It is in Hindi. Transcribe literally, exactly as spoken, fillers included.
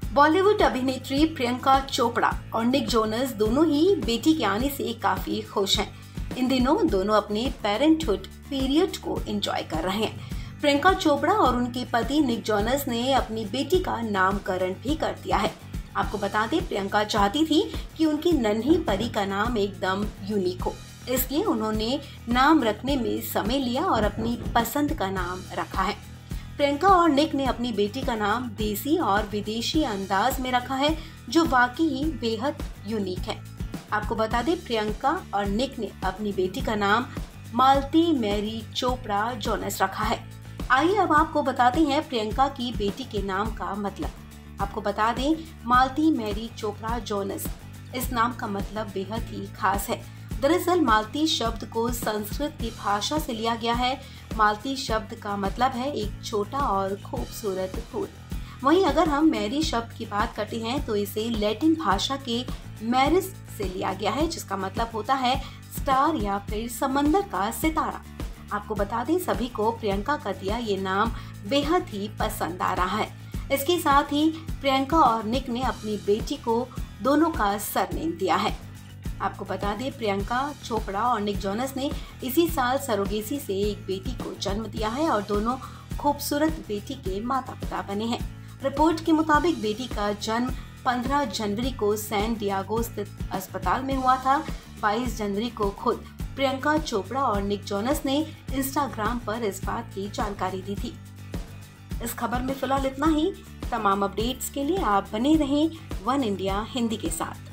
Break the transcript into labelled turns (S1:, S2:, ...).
S1: बॉलीवुड अभिनेत्री प्रियंका चोपड़ा और निक जोनस दोनों ही बेटी के आने से काफी खुश हैं। इन दिनों दोनों अपने पेरेंटहुड पीरियड को एंजॉय कर रहे हैं। प्रियंका चोपड़ा और उनके पति निक जोनस ने अपनी बेटी का नामकरण भी कर दिया है। आपको बता दें, प्रियंका चाहती थी कि उनकी नन्ही परी का नाम एकदम यूनिक हो, इसलिए उन्होंने नाम रखने में समय लिया और अपनी पसंद का नाम रखा है। प्रियंका और निक ने अपनी बेटी का नाम देसी और विदेशी अंदाज में रखा है, जो वाकई ही बेहद यूनिक है। आपको बता दें, प्रियंका और निक ने अपनी बेटी का नाम मालती मैरी चोपड़ा जोनस रखा है। आइए अब आपको बताते हैं प्रियंका की बेटी के नाम का मतलब। आपको बता दें, मालती मैरी चोपड़ा जोनस, इस नाम का मतलब बेहद ही खास है। दरअसल मालती शब्द को संस्कृत की भाषा से लिया गया है। मालती शब्द का मतलब है एक छोटा और खूबसूरत फूल। वहीं अगर हम मैरी शब्द की बात करते हैं तो इसे लैटिन भाषा के मैरिस से लिया गया है, जिसका मतलब होता है स्टार या फिर समंदर का सितारा। आपको बता दें, सभी को प्रियंका का दिया ये नाम बेहद ही पसंद आ रहा है। इसके साथ ही प्रियंका और निक ने अपनी बेटी को दोनों का सरनेम दिया है। आपको बता दें, प्रियंका चोपड़ा और निक जोनस ने इसी साल सरोगेसी से एक बेटी को जन्म दिया है और दोनों खूबसूरत बेटी के माता पिता बने हैं। रिपोर्ट के मुताबिक बेटी का जन्म पंद्रह जनवरी को सैन डियागो स्थित अस्पताल में हुआ था। बाईस जनवरी को खुद प्रियंका चोपड़ा और निक जोनस ने इंस्टाग्राम पर इस बात की जानकारी दी थी। इस खबर में फिलहाल इतना ही। तमाम अपडेट्स के लिए आप बने रहें वन इंडिया हिंदी के साथ।